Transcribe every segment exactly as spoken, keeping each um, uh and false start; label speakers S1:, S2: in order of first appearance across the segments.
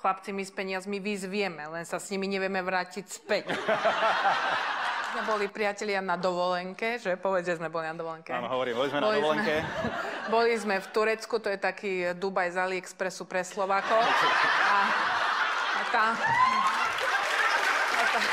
S1: Chlapci, my s peniazmi vyzvieme, len sa s nimi nevieme vrátiť späť. Sme boli priatelia na dovolenke, že povedz, že sme boli na dovolenke.
S2: Áno, hovorím, boli sme boli na dovolenke.
S1: Sme, boli sme v Turecku, to je taký Dubaj z AliExpressu pre Slovákov. A, a tam... A tam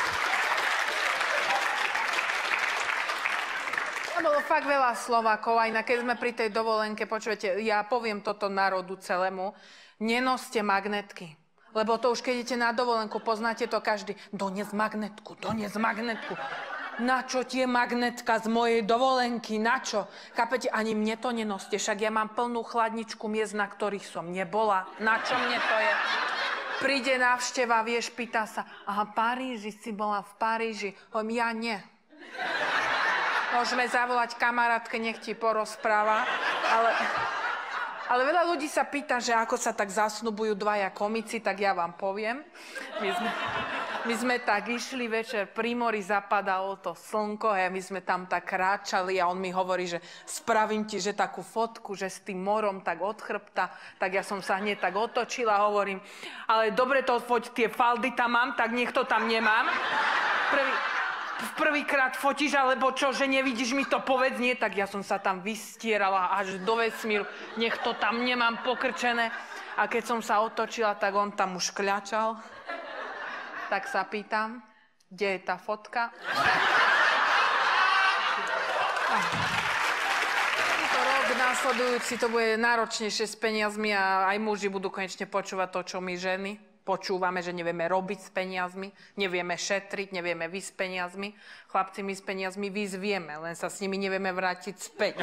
S1: a bolo fakt veľa Slovákov, aj na keď sme pri tej dovolenke, počujete, ja poviem toto národu celému, nenoste magnetky. Lebo to už, keď idete na dovolenku, poznáte to každý. Donies magnetku, donies magnetku. Na čo tie magnetka z mojej dovolenky? Na čo? Chápete, ani mne to nenoste. Však ja mám plnú chladničku miest, na ktorých som nebola. Na čo mne to je? Príde návšteva, vieš, pýta sa. Aha, v Paríži si bola v Paríži. Hovorím, ja nie. Môžeme zavolať kamarátke, nech ti porozpráva. Ale... Ale veľa ľudí sa pýta, že ako sa tak zasnubujú dvaja komici, tak ja vám poviem. My sme, my sme tak išli večer, pri mori zapadalo to slnko a my sme tam tak kráčali a on mi hovorí, že spravím ti, že takú fotku, že s tým morom tak od chrbta, tak ja som sa hneď tak otočila a hovorím, ale dobre to foť, tie faldy tam mám, tak nech to tam nemám. Prvý... Prvýkrát fotíš, alebo čo, že nevidíš mi to, povedz, nie, tak ja som sa tam vystierala až do vesmíru, nech to tam nemám pokrčené. A keď som sa otočila, tak on tam už kľačal. Tak sa pýtam, kde je tá fotka? To rok následujúci, to bude náročnejšie s peniazmi a aj muži budú konečne počúvať to, čo my ženy počúvame, že nevieme robiť s peniazmi, nevieme šetriť, nevieme vy s peniazmi. Chlapci, my s peniazmi vyzvieme, len sa s nimi nevieme vrátiť späť.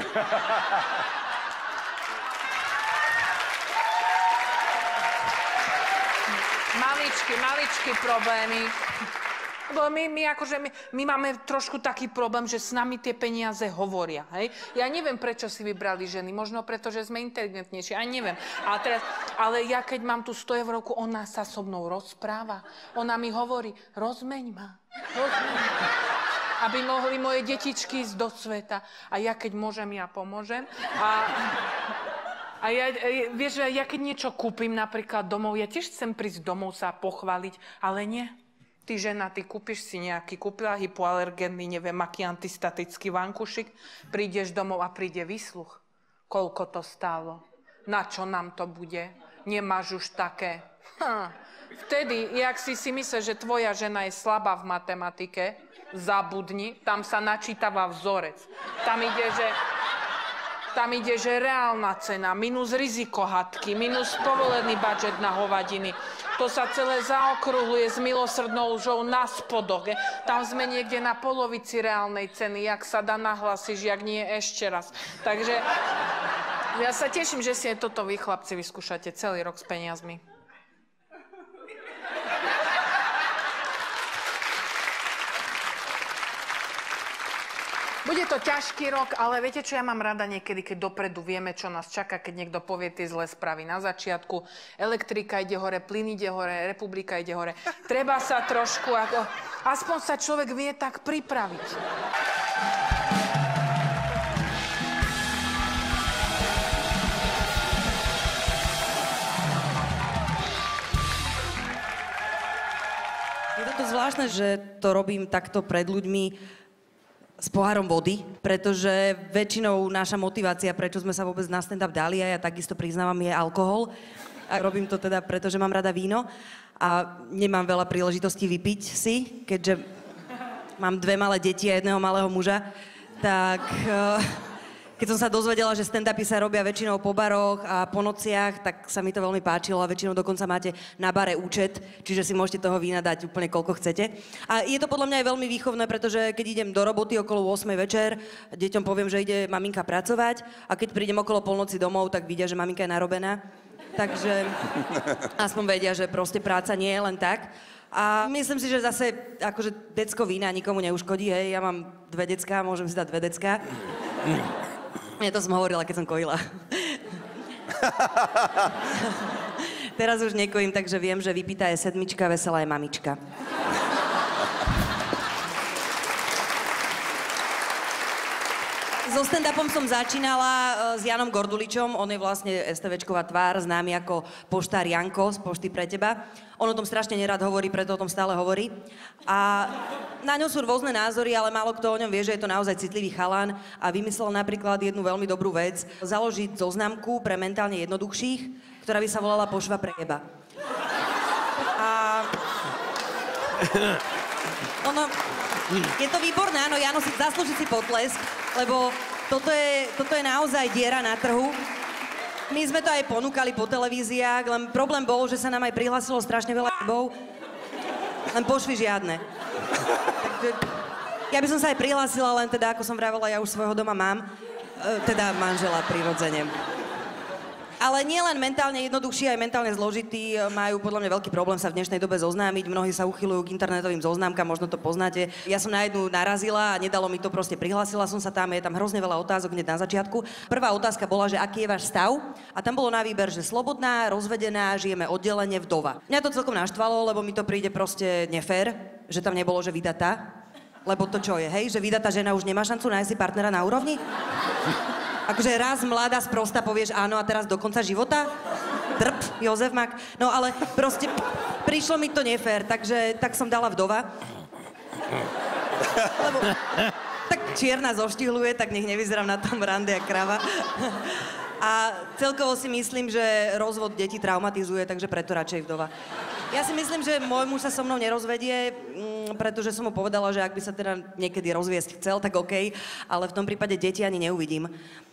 S1: Maličky, maličky problémy. Lebo my, my, akože my, my máme trošku taký problém, že s nami tie peniaze hovoria, hej? Ja neviem, prečo si vybrali ženy, možno preto, že sme inteligentnejší, aj neviem. A teraz, ale ja, keď mám tu sto eurovku, ona sa so mnou rozpráva. Ona mi hovorí, rozmeň ma, rozmeň ma. Aby mohli moje detičky ísť do sveta. A ja, keď môžem, ja pomôžem. A... A ja, vieš, ja keď niečo kúpim napríklad domov, ja tiež chcem prísť domov sa pochváliť, ale nie. Ty žena, ty kúpiš si nejaký, kúpila hypoalergénny, neviem, aký antistatický vankušik, prídeš domov a príde výsluch. Koľko to stálo? Na čo nám to bude? Nemáš už také. Hm. Vtedy, jak si si myslíš, že tvoja žena je slabá v matematike, zabudni, tam sa načítava vzorec. Tam ide, že... Tam ide, že reálna cena, minus riziko hadky, minus povolený budžet na hovadiny. To sa celé zaokrúhluje s milosrdnou lžou na spodoch. Je. Tam sme niekde na polovici reálnej ceny, jak sa dá nahlasíš, jak nie ešte raz. Takže ja sa teším, že si aj toto vy, chlapci, vyskúšate celý rok s peniazmi. Bude to ťažký rok, ale viete, čo ja mám rada niekedy, keď dopredu vieme, čo nás čaká, keď niekto povie tie zlé správy na začiatku. Elektrika ide hore, plyn ide hore, republika ide hore. Treba sa trošku, ako, aspoň sa človek vie tak pripraviť.
S3: Je to zvláštne, že to robím takto pred ľuďmi, s pohárom vody, pretože väčšinou naša motivácia, prečo sme sa vôbec na stand-up dali, a ja takisto priznávam, je alkohol. A robím to teda, pretože mám rada víno a nemám veľa príležitostí vypiť si, keďže mám dve malé deti a jedného malého muža, tak keď som sa dozvedela, že stand-upy sa robia väčšinou po baroch a po nociach, tak sa mi to veľmi páčilo a väčšinou dokonca máte na bare účet, čiže si môžete toho vína dať úplne koľko chcete. A je to podľa mňa aj veľmi výchovné, pretože keď idem do roboty okolo ôsmej večer, deťom poviem, že ide maminka pracovať a keď prídem okolo polnoci domov, tak vidia, že maminka je narobená. Takže aspoň vedia, že proste práca nie je len tak. A myslím si, že zase akože decko vína nikomu neuškodí, hej, ja mám dve decká, môžem si dať dve decká. Ja to som hovorila, keď som kojila. Teraz už nekojím, takže viem, že vypitá je sedmička, veselá je mamička. So stand-upom som začínala s Janom Gorduličom, on je vlastne STVčková tvár, známy ako poštár Janko z Pošty pre teba. On o tom strašne nerad hovorí, preto o tom stále hovorí. A na ňom sú rôzne názory, ale málo kto o ňom vie, že je to naozaj citlivý chalan a vymyslel napríklad jednu veľmi dobrú vec, založiť zoznamku pre mentálne jednoduchších, ktorá by sa volala Pošva pre teba. A... ono... Je to výborné, áno, Jano si zaslúži si potlesk, lebo toto je, toto je naozaj diera na trhu. My sme to aj ponúkali po televíziách, len problém bol, že sa nám aj prihlásilo strašne veľa chybov, len pošvy žiadne. Takže ja by som sa aj prihlásila, len teda, ako som vravela, ja už svojho doma mám, e, teda manžela prirodzene. Ale nie len mentálne jednoduchší, aj mentálne zložití majú podľa mňa veľký problém sa v dnešnej dobe zoznámiť. Mnohí sa uchyľujú k internetovým zoznámkam, možno to poznáte. Ja som na jednu narazila a nedalo mi to, proste prihlásila som sa tam, je tam hrozne veľa otázok hneď na začiatku. Prvá otázka bola, že aký je váš stav? A tam bolo na výber, že slobodná, rozvedená, žijeme oddelenie, vdova. Mňa to celkom naštvalo, lebo mi to príde proste nefér, že tam nebolo, že vydatá. Lebo to čo je, hej? Že vydatá žena už nemá šancu nájsť si partnera na úrovni? Akože raz mladá sprosta povieš áno a teraz do konca života? Drp, Jozef Mak. No ale proste prišlo mi to nefér, takže tak som dala vdova. Lebo tak čierna zoštihluje, tak nech nevyzerám na tom rande jak krava. A celkovo si myslím, že rozvod detí traumatizuje, takže preto radšej vdova. Ja si myslím, že môj muž sa so mnou nerozvedie, pretože som mu povedala, že ak by sa teda niekedy rozviesť chcel, tak okej, ale v tom prípade deti ani neuvidím.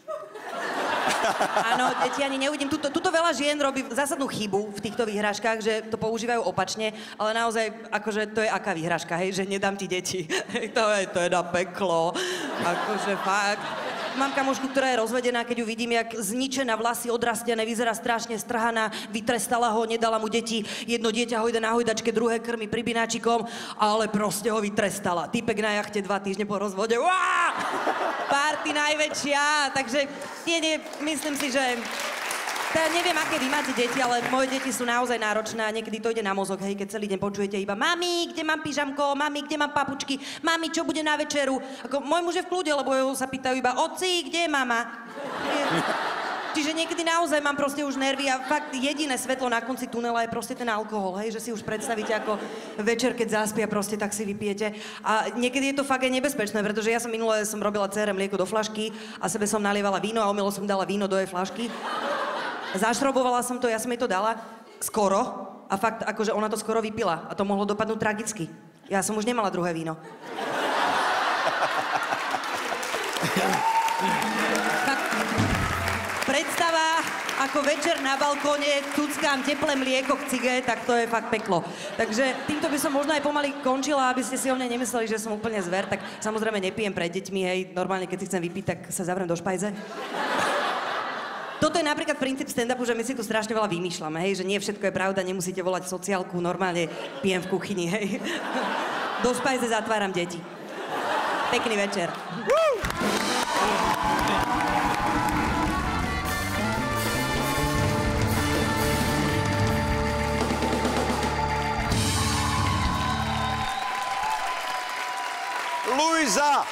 S3: Áno, deti ani neuvidím. Tuto, tuto veľa žien robí zásadnú chybu v týchto výhražkách, že to používajú opačne, ale naozaj, akože to je aká výhražka, hej, že nedám ti deti. To je, to je na peklo. Akože fakt. Mám kamošku, ktorá je rozvedená, keď ju vidím, jak zničená, vlasy odrastené, vyzerá strašne strhaná, vytrestala ho, nedala mu deti, jedno dieťa hojde na hojdačke, druhé krmi pribináčikom, ale proste ho vytrestala. Týpek na jachte dva týždne po rozvode. Uá! Party najväčšia, takže nie, nie, myslím si, že... Ja neviem, aké vy máte deti, ale moje deti sú naozaj náročné a niekedy to ide na mozog, hej, keď celý deň počujete iba mami, kde mám pyžamko, mami, kde mám papučky, mami, čo bude na večeru. Ako, môj muž je v kľude, lebo sa pýtajú iba oci, kde je mama. Čiže niekedy naozaj mám proste už nervy a fakt jediné svetlo na konci tunela je proste ten alkohol, hej, že si už predstavíte ako večer, keď zaspia, proste tak si vypijete. A niekedy je to fakt aj nebezpečné, pretože ja som minule som robila dcére mlieko do flašky a sebe som nalievala víno a omylo som dala víno do jej flašky. Zašrobovala som to, ja som jej to dala skoro a fakt, akože ona to skoro vypila a to mohlo dopadnúť tragicky. Ja som už nemala druhé víno. Fakt, predstava, ako večer na balkóne tuckám teplé mlieko k cige, tak to je fakt peklo. Takže týmto by som možno aj pomaly končila, aby ste si o mne nemysleli, že som úplne zver, tak samozrejme nepijem pred deťmi, hej, normálne keď si chcem vypiť, tak sa zavriem do špajze. Toto je napríklad princíp stand-upu, že my si tu strašne veľa vymýšľame, hej, že nie všetko je pravda, nemusíte volať sociálku, normálne pijem v kuchyni, hej. Do špajze zatváram deti. Pekný večer.
S2: Luisa!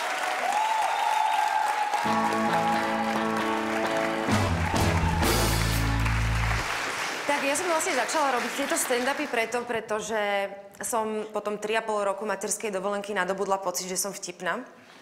S4: Tak ja som vlastne začala robiť tieto stand-upy preto, pretože som potom tri a pol roku materskej dovolenky nadobudla pocit, že som vtipná.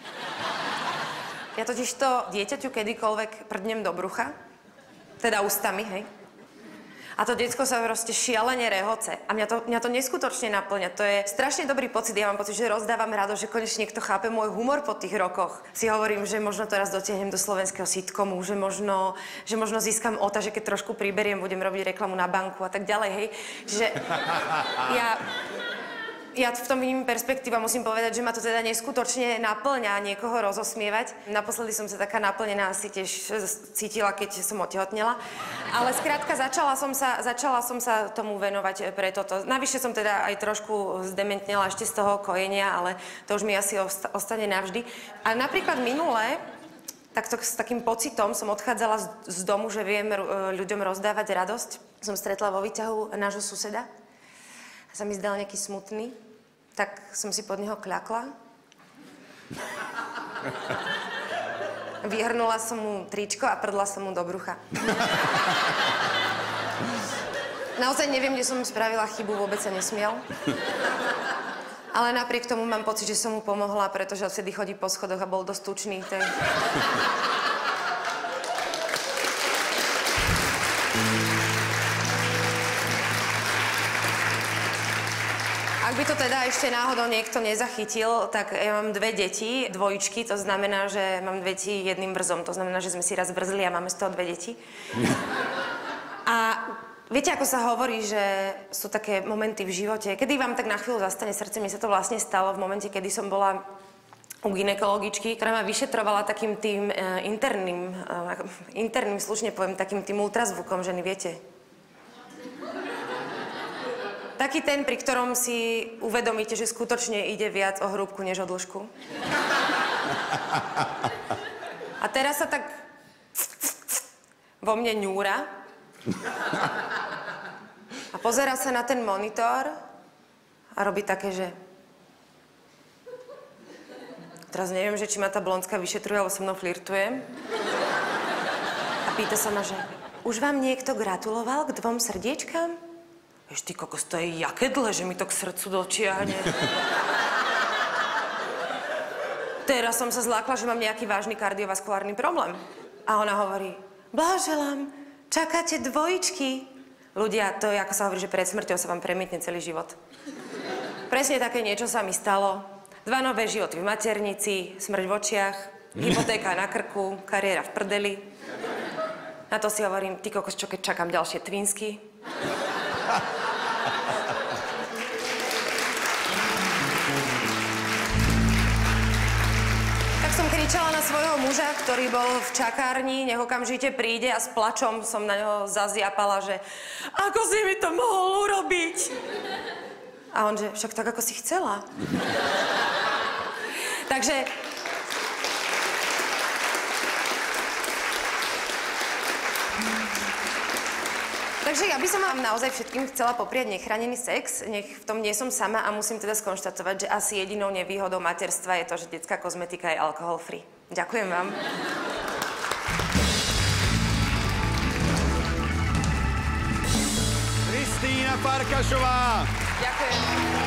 S4: Ja totižto dieťaťu kedykoľvek prdnem do brucha, teda ústami, hej. A to decko sa proste šialene rehoce. A mňa to, mňa to neskutočne naplňa. To je strašne dobrý pocit. Ja mám pocit, že rozdávam radosť, že konečne niekto chápe môj humor po tých rokoch. Si hovorím, že možno teraz dotiahnem do slovenského sitcomu, že možno, že možno získam ota, že keď trošku priberiem, budem robiť reklamu na banku a tak ďalej, hej. Čiže ja... Ja v tom vidím perspektíva, musím povedať, že ma to teda neskutočne naplňa niekoho rozosmievať. Naposledy som sa taká naplnená asi tiež cítila, keď som otehotnela. Ale skrátka začala som sa, začala som sa tomu venovať pre toto. Navyše som teda aj trošku zdementnela ešte z toho kojenia, ale to už mi asi osta- ostane navždy. A napríklad minule, takto s takým pocitom som odchádzala z, z domu, že viem ľuďom rozdávať radosť. Som stretla vo výťahu nášho suseda. Sa mi zdal nejaký smutný, tak som si pod neho kľakla. Vyhrnula som mu tričko a prdla som mu do brucha. Naozaj neviem, kde som spravila chybu, vôbec sa nesmiel. Ale napriek tomu mám pocit, že som mu pomohla, pretože odvtedy chodí po schodoch a bol dosť tučný. Tak... Ak by to teda ešte náhodou niekto nezachytil, tak ja mám dve deti, dvojičky, to znamená, že mám deti jedným brzom. To znamená, že sme si raz brzli a máme z toho dve deti. A viete, ako sa hovorí, že sú také momenty v živote, kedy vám tak na chvíľu zastane srdce. Mne sa to vlastne stalo v momente, kedy som bola u gynekologičky, ktorá ma vyšetrovala takým tým uh, interným, uh, interným, slušne poviem, takým tým ultrazvukom ženy, viete. Taký ten, pri ktorom si uvedomíte, že skutočne ide viac o hrúbku, než o dĺžku. A teraz sa tak vo mne ňúra a pozerá sa na ten monitor a robí také, že... Teraz neviem, že či ma tá blondská vyšetruje, alebo so mnou flirtuje. A pýta sa ma, že už vám niekto gratuloval k dvom srdiečkám? Vieš, ty kokos, to je jaké dlhé, že mi to k srdcu dočiahne. Teraz som sa zlákla, že mám nejaký vážny kardiovaskulárny problém. A ona hovorí, blahoželám, čakáte dvojičky. Ľudia, to je, ako sa hovorí, že pred smrťou sa vám premietne celý život. Presne také niečo sa mi stalo. Dva nové životy v maternici, smrť v očiach, hypotéka na krku, kariéra v prdeli. Na to si hovorím, ty kokos, čo keď čakám ďalšie twinsky. Tak som kričala na svojho muža, ktorý bol v čakárni, nech okamžite príde a s plačom som na neho zazjapala, že ako si mi to mohol urobiť? A on, že však tak, ako si chcela. Takže... Takže ja by som vám naozaj všetkým chcela popriať nechránený sex, nech v tom nie som sama a musím teda skonštatovať, že asi jedinou nevýhodou materstva je to, že detská kozmetika je alkohol free. Ďakujem vám.
S2: Kristýna Farkašová.
S1: Ďakujem.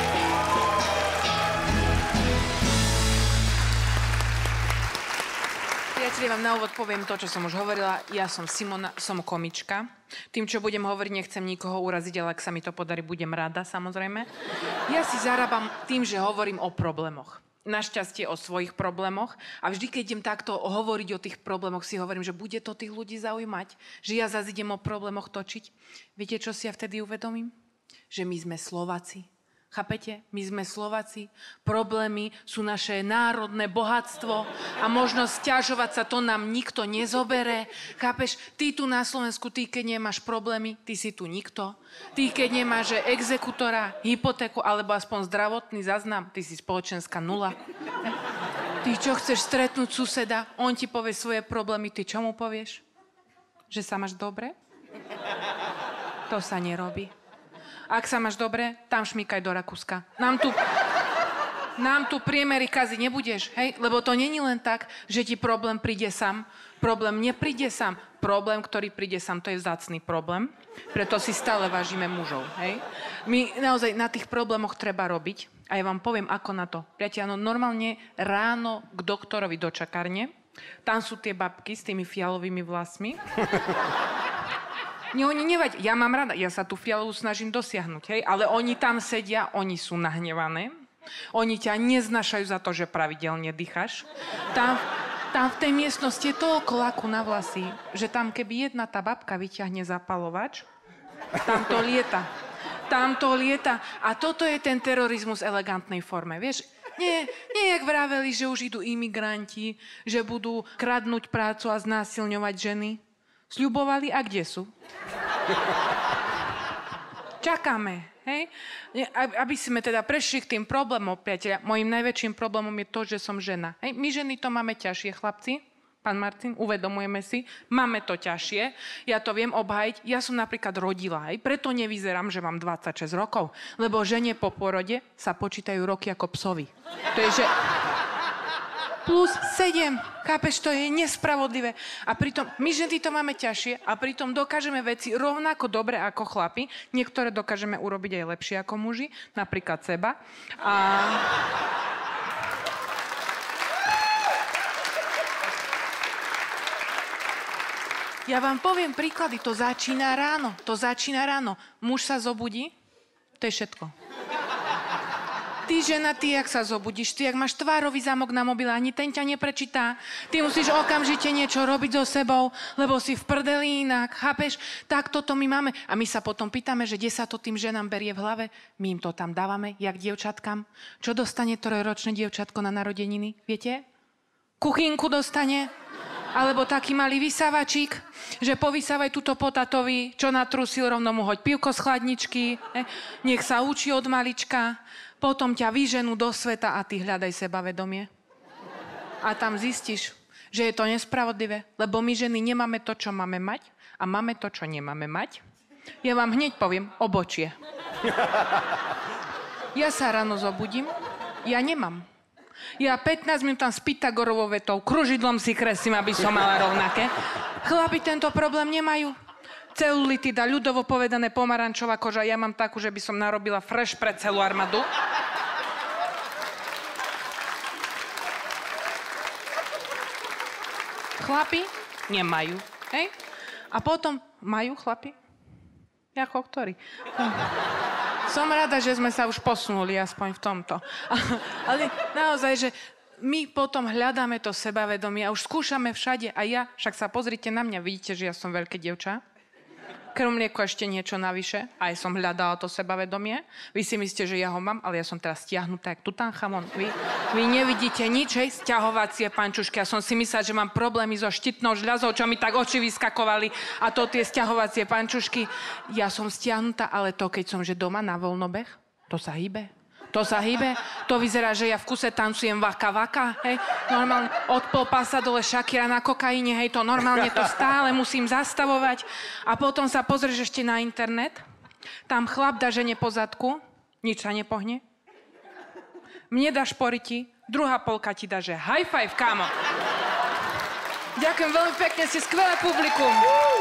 S1: Priatelia, vám na úvod poviem to, čo som už hovorila. Ja som Simona, som komička. Tým, čo budem hovoriť, nechcem nikoho uraziť, ale ak sa mi to podarí, budem rada, samozrejme. Ja si zarábam tým, že hovorím o problémoch. Našťastie o svojich problémoch. A vždy, keď idem takto hovoriť o tých problémoch, si hovorím, že bude to tých ľudí zaujímať, že ja zase idem o problémoch točiť. Viete, čo si ja vtedy uvedomím? Že my sme Slováci. Chápete? My sme Slováci. Problémy sú naše národné bohatstvo a možno sťažovať sa to nám nikto nezobere. Chápeš? Ty tu na Slovensku, ty keď nemáš problémy, ty si tu nikto. Ty keď nemáš exekutora, hypotéku alebo aspoň zdravotný záznam, ty si spoločenská nula. Ty čo chceš stretnúť suseda, on ti povie svoje problémy, ty čo mu povieš? Že sa máš dobre? To sa nerobí. Ak sa máš dobre, tam šmýkaj do Rakúska. Nám tu, nám tu priemery kaziť nebudeš, hej? Lebo to není len tak, že ti problém príde sám. Problém nepríde sám. Problém, ktorý príde sám, to je vzácny problém. Preto si stále vážime mužov, hej? My naozaj na tých problémoch treba robiť. A ja vám poviem, ako na to. Priatelia, no normálne ráno k doktorovi do čakárne. Tam sú tie babky s tými fialovými vlasmi. Nie, oni nevadí. Ja mám rada, ja sa tú fialovú snažím dosiahnuť, hej? Ale oni tam sedia, oni sú nahnevané. Oni ťa neznášajú za to, že pravidelne dýcháš. Tam, tam v tej miestnosti je toľko laku na vlasy, že tam keby jedna tá babka vyťahne zapalovač, tam to lieta. Tam to lieta. A toto je ten terorizmus v elegantnej forme, vieš? Nie, nie jak vraveli, že už idú imigranti, že budú kradnúť prácu a znásilňovať ženy. Sľubovali a kde sú? Čakáme, hej? Aby sme teda prešli k tým problémom, priateľia. Mojím najväčším problémom je to, že som žena. Hej? My ženy to máme ťažšie, chlapci. Pán Martin, uvedomujeme si. Máme to ťažšie. Ja to viem obhájiť. Ja som napríklad rodila, hej? Preto nevyzerám, že mám dvadsaťšesť rokov. Lebo žene po porode sa počítajú roky ako psovi. To je, že... plus sedem. Chápeš, to je nespravodlivé. A pritom, my ženy to máme ťažšie a pritom dokážeme veci rovnako dobre ako chlapi. Niektoré dokážeme urobiť aj lepšie ako muži, napríklad seba. A... Ja vám poviem príklady, to začína ráno, to začína ráno. Muž sa zobudí, to je všetko. Ty, žena, ty, jak sa zobudíš, ty, jak máš tvárový zámok na mobile, ani ten ťa neprečítá. Ty musíš okamžite niečo robiť so sebou, lebo si v prdeli inak, chápeš? Tak toto my máme. A my sa potom pýtame, že kde sa to tým ženám berie v hlave. My im to tam dávame, jak dievčatkám. Čo dostane trojročné dievčatko na narodeniny, viete? Kuchynku dostane. Alebo taký malý vysávačík, že povysávaj túto potatovi, čo natrusil, rovno mu hoď pivko z chladničky, ne? Nech sa učí od malička, potom ťa vyženú do sveta a ty hľadaj sebavedomie. A tam zistíš, že je to nespravodlivé, lebo my ženy nemáme to, čo máme mať a máme to, čo nemáme mať. Ja vám hneď poviem, obočie. Ja sa ráno zobudím, ja nemám. Ja pätnásť minút tam s Pythagorovou vetou, kružidlom si kreslím, aby som mala rovnaké. Chlapi tento problém nemajú. Celulitida, ľudovo povedané pomarančová koža. Ja mám takú, že by som narobila fresh pre celú armádu. Chlapi nemajú. Hej? A potom majú chlapi? Jako ktorí? Som rada, že sme sa už posunuli aspoň v tomto. Ale naozaj, že my potom hľadáme to sebavedomie a už skúšame všade. A ja, však sa pozrite na mňa, vidíte, že ja som veľké dievča. Krmlieko ešte niečo navyše. Aj som hľadala to sebavedomie. Vy si myslíte, že ja ho mám, ale ja som teraz stiahnutá jak Tutanchamon. Vy, vy nevidíte nič, hej? Sťahovacie pančušky. Ja som si myslela, že mám problémy so štítnou žľazou, čo mi tak oči vyskakovali. A to tie sťahovacie pančušky. Ja som stiahnutá, ale to, keď som že doma na voľnobeh, to sa hýbe. To sa hýbe. To vyzerá, že ja v kuse tancujem vaka vaka, hej. Normálne od pol pása dole Shakira na kokaine, hej. To normálne to stále musím zastavovať. A potom sa pozrieš ešte na internet. Tam chlap dá žene po zadku, nič sa nepohne. Mne dá šporiti, druhá polka ti dá, že high five, kámo. Ďakujem veľmi pekne, ste skvelé publikum.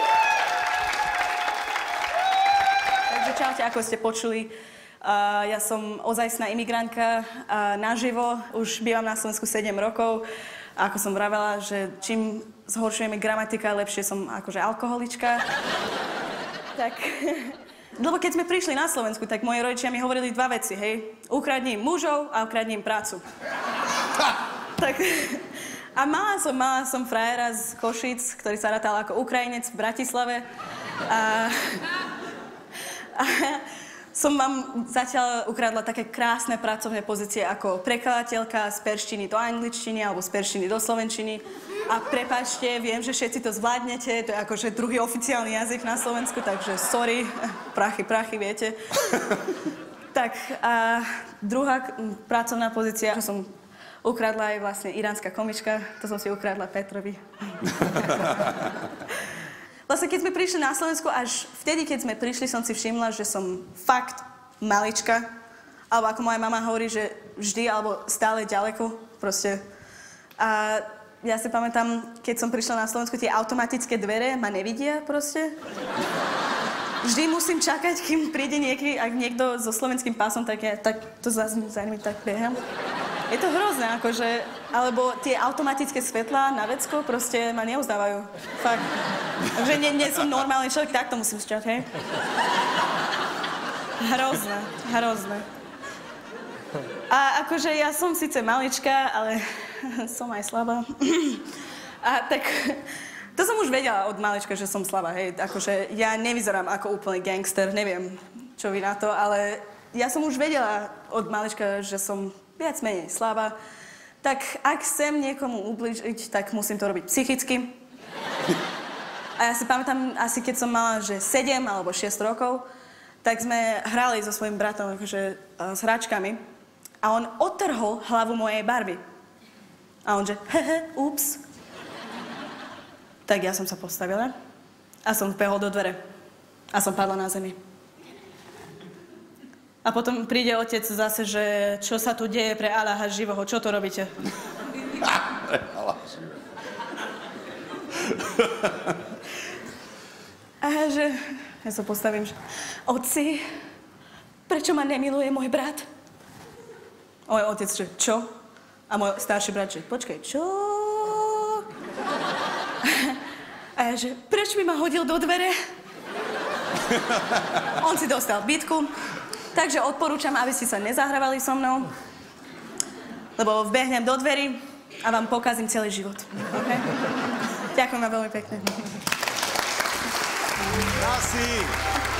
S5: Takže čaute, ako ste počuli. Uh, ja som ozajstná imigrantka uh, naživo, už bývam na Slovensku sedem rokov. A ako som vravela, že čím zhoršujeme gramatika, lepšie som akože alkoholička. Tak, lebo keď sme prišli na Slovensku, tak moji rodičia mi hovorili dva veci, hej. Ukradni im mužov a ukradni im prácu. Tak, a mala som, mala som frajera z Košíc, ktorý sa rátal ako Ukrajinec v Bratislave. A, a som vám zatiaľ ukradla také krásne pracovné pozície ako prekladateľka z perštiny do angličtiny alebo z perštiny do slovenčiny. A prepáčte, viem, že všetci to zvládnete, to je akože druhý oficiálny jazyk na Slovensku, takže sorry, prachy, prachy, viete. Tak a druhá pracovná pozícia, čo som ukradla, je vlastne iránska komička, to som si ukradla Petrovi. Vlastne, keď sme prišli na Slovensku, až vtedy, keď sme prišli, som si všimla, že som fakt malička. Alebo ako moja mama hovorí, že vždy, alebo stále ďaleko, proste. A ja si pamätám, keď som prišla na Slovensku, tie automatické dvere ma nevidia, proste. Vždy musím čakať, kým príde nieký, ak niekto so slovenským pásom, tak ja tak to za nimi tak behám. Je to hrozné, akože, alebo tie automatické svetlá na vecko proste ma neuzdávajú. Fakt. Takže nie, nie som normálny človek, tak to musím sčať, hej? Hrozné, hrozné. A akože ja som síce malička, ale som aj slabá. A tak to som už vedela od malička, že som slabá, hej. Akože ja nevyzerám ako úplný gangster, neviem, čo vy na to, ale ja som už vedela od malička, že som viac menej slabá. Tak ak chcem niekomu ublížiť, tak musím to robiť psychicky. A ja si pamätám, asi keď som mala, že sedem alebo šesť rokov, tak sme hrali so svojím bratom akože, uh, s hračkami a on odtrhol hlavu mojej Barbie. A on že, hehe, ups. Tak ja som sa postavila a som vbehol do dvere a som padla na zemi. A potom príde otec zase, že čo sa tu deje pre Allaha živoho, čo to robíte? A ja, že... Ja sa postavím, že... Otci, prečo ma nemiluje môj brat? Môj otec, že čo? A môj starší brat, že počkaj, čo? A ja, že prečo by ma hodil do dvere? On si dostal bitku, takže odporúčam, aby ste sa nezahrávali so mnou, lebo vbehnem do dverí a vám pokazím celý život. Okay? Ďakujem vám veľmi pekne.
S2: Krásný.